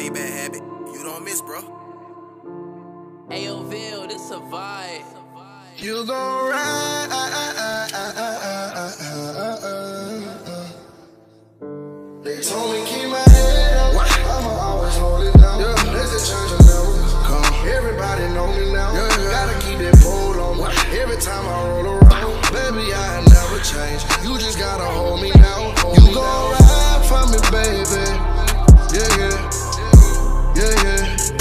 way bad habit. You don't miss, bro. Ayoville, this a vibe. You gon' ride. They told me keep my head up. I'ma always hold it down. There's a change of never. Everybody know me now. Gotta keep that pole on me. Every time I roll around, baby, I never change. You just gotta hold me now. You gon' ride for me, baby. Yeah, yeah. Yeah, yeah.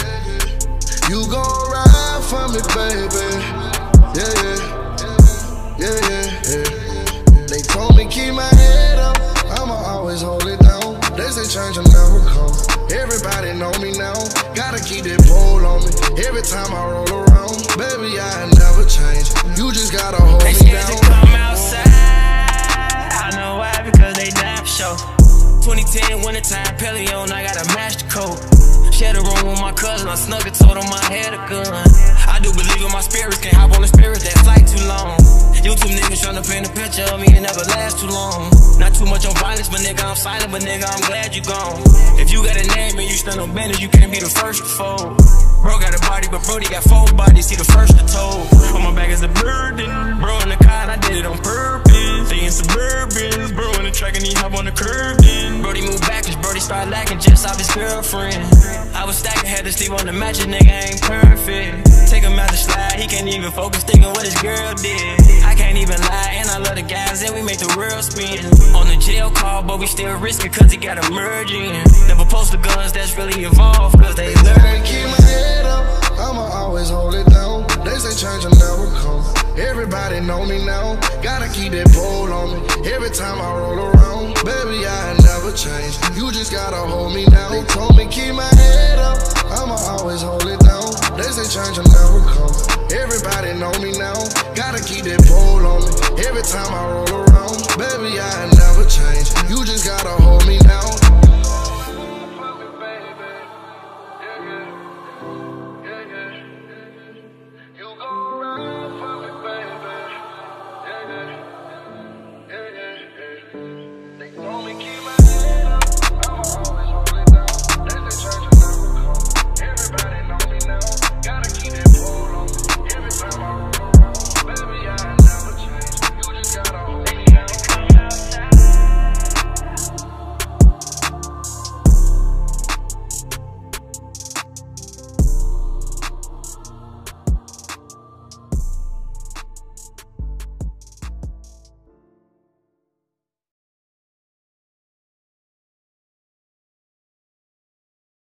You gon' ride for me, baby. Yeah, yeah. Yeah, yeah, yeah. They told me keep my head up. I'ma always hold it down. They say change will never come. Everybody know me now. Gotta keep that pole on me. Every time I roll around, baby, I never change. You just gotta hold me down. They scared to come outside. I know why, because they damn sure. 2010 wintertime, Pelly on, I got a master coat. Shared a room with my cousin, I snuck it, told him I had a gun. I do believe in my spirits, can't hop on the spirit, that flight too long. YouTube niggas tryna paint a picture of me, it never lasts too long. Not too much on violence, but nigga, I'm silent, but nigga, I'm glad you gone. If you got a name and you stand on business, you can't be the first to fold. Bro got a body, but Brody got 4 bodies, he the first to told. On my back is a burden, bro in the car, and I did it on purpose. They in Suburbans, bro in the track and he hop on the curb then. Brody moved back cause Brody started lacking just off his girlfriend. I was stacking, had to sleep on the match, a nigga ain't perfect. Take him out the slide, he can't even focus, thinking what his girl did. I can't even lie, and I love the guys, and we make the world spin. On the jail call, but we still risk it, cause he got a merge in. Never post the guns that's really involved, cause they learn. Keep my head up, I'ma always hold it down. They say change will never come. Everybody know me now. Gotta keep that pole on me. Every time I roll around, baby, I never change. You just gotta hold me down. They told me keep my head up, I'ma always hold it down. They say change will never come. Everybody know me now. Gotta keep that pole on me. Every time I roll around, baby, I never change. You just gotta hold me down.